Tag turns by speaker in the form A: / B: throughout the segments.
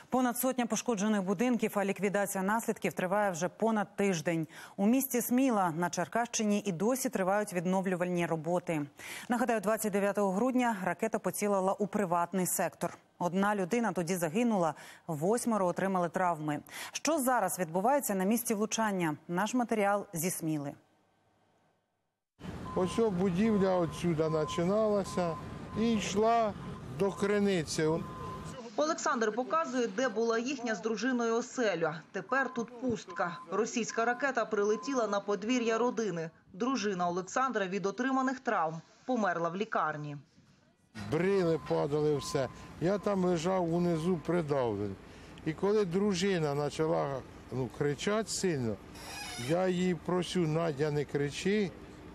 A: Понад сотня пошкоджених будинків, а ліквідація наслідків триває вже понад тиждень. У місті Сміла на Черкащині і досі тривають відновлювальні роботи. Нагадаю, 29 грудня ракета поцілила у приватний сектор. Одна людина тоді загинула, 8 отримали травми. Що зараз відбувається на місці влучання? Наш матеріал зі Сміли.
B: Ось будівля отсюда починалася і йшла до криниці.
C: Олександр показує, де була їхня з дружиною оселя. Тепер тут пустка. Російська ракета прилетіла на подвір'я родини. Дружина Олександра від отриманих травм померла в лікарні.
B: Брили падали, все. Я там лежав унизу придавлений. І коли дружина почала кричати сильно, я її просю: Надя, не кричи,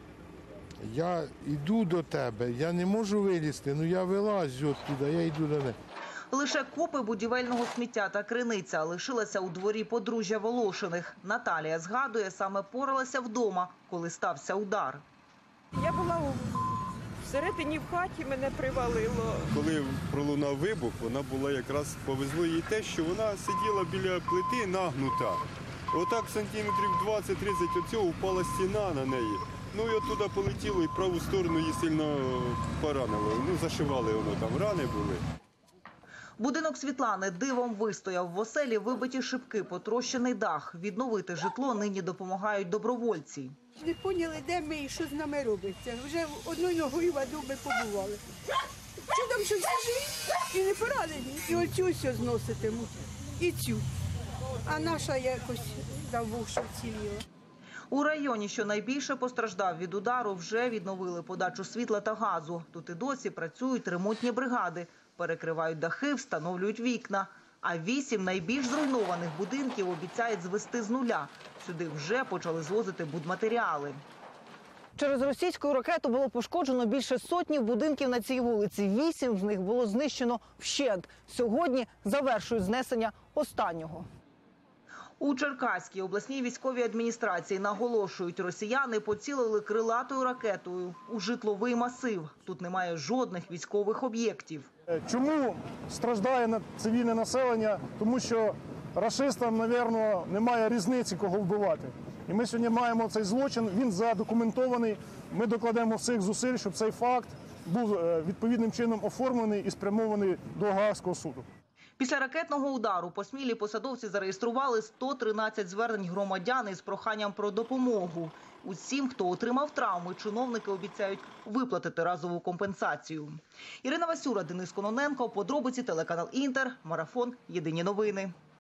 B: я йду до тебе, я не можу вилізти, я вилазю оттуда, я йду до неї.
C: Лише купи будівельного сміття та криниця лишилася у дворі подружжя Волошиних. Наталія згадує, саме поралася вдома, коли стався удар.
D: Я була всередині в хаті, мене привалило.
E: Коли пролунав вибух, вона була якраз, повезло їй те, що вона сиділа біля плити нагнута. Отак сантиметрів 20-30 від цього впала стіна на неї. І оттуда полетіло, і праву сторону її сильно поранило. Зашивали воно, там рани були.
C: Будинок Світлани дивом вистояв. В оселі вибиті шибки, потрощений дах. Відновити житло нині допомагають добровольці.
F: Не поняли, де ми і що з нами робиться. Вже одною ногою в аду ми побували. Чудом, що всі і не поранені. І оцю все зноситимуть, і цю. А наша якось давовше вціліла.
C: У районі, що найбільше постраждав від удару, вже відновили подачу світла та газу. Тут і досі працюють ремонтні бригади. Перекривають дахи, встановлюють вікна. А 8 найбільш зруйнованих будинків обіцяють звести з нуля. Сюди вже почали звозити будматеріали.
G: Через російську ракету було пошкоджено більше сотні будинків на цій вулиці. 8 з них було знищено вщент. Сьогодні завершують знесення останнього.
C: У Черкаській обласній військовій адміністрації наголошують, росіяни поцілили крилатою ракетою у житловий масив. Тут немає жодних військових об'єктів.
H: Чому страждає цивільне населення? Тому що рашистам, мабуть, немає різниці, кого вбивати. І ми сьогодні маємо цей злочин, він задокументований. Ми докладемо всіх зусиль, щоб цей факт був відповідним чином оформлений і спрямований до Гаазького суду.
C: Після ракетного удару по Смілі посадовці зареєстрували 113 звернень громадян із проханням про допомогу. Усім, хто отримав травми, чиновники обіцяють виплатити разову компенсацію. Ірина Васюра, Денис Кононенко, подробиці, телеканал Інтер, Марафон, Єдині новини.